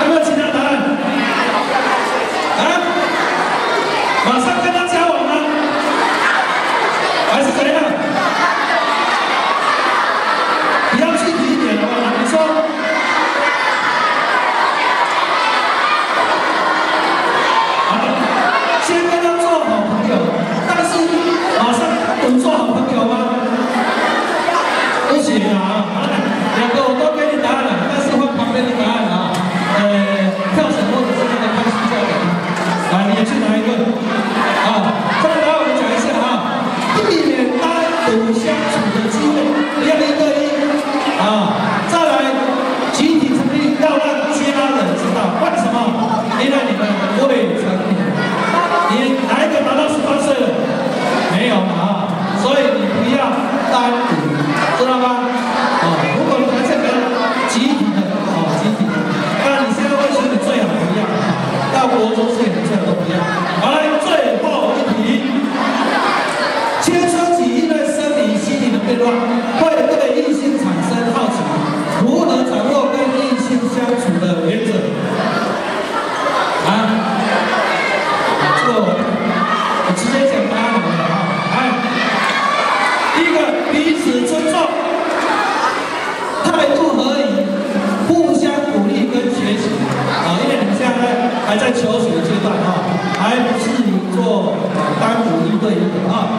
有没有其他答案？啊？马上跟他交往吗？还是怎样？比较具体一点好不好？你说。先跟他做好朋友，但是马上能做好朋友吗？不行啊！两个我都给你答案了，但是换旁边的答案啊。跳绳或者是那个看书教练，来，你去拿一个啊。这个答案我们讲一下啊，避免单独相处的机会，不要1对1啊。再来，集体成立要让家人知道，为什么？因为你们未成年。你哪一个达到18岁了？没有嘛，所以你不要单独，知道吗？如果你还是个集体的，集体的，当然你现在会说你最好不要，到国中生你最好都不要。好，来，最后一题，青春期因为生理、心理的变化，会对异性产生好奇，如何掌握跟异性相处的原则？我直接讲答案好了啊！来，第一个，彼此尊重，态度合宜，互相鼓励跟学习啊！因为你们现在还在求学阶段啊，还不适宜做单独1对1的啊。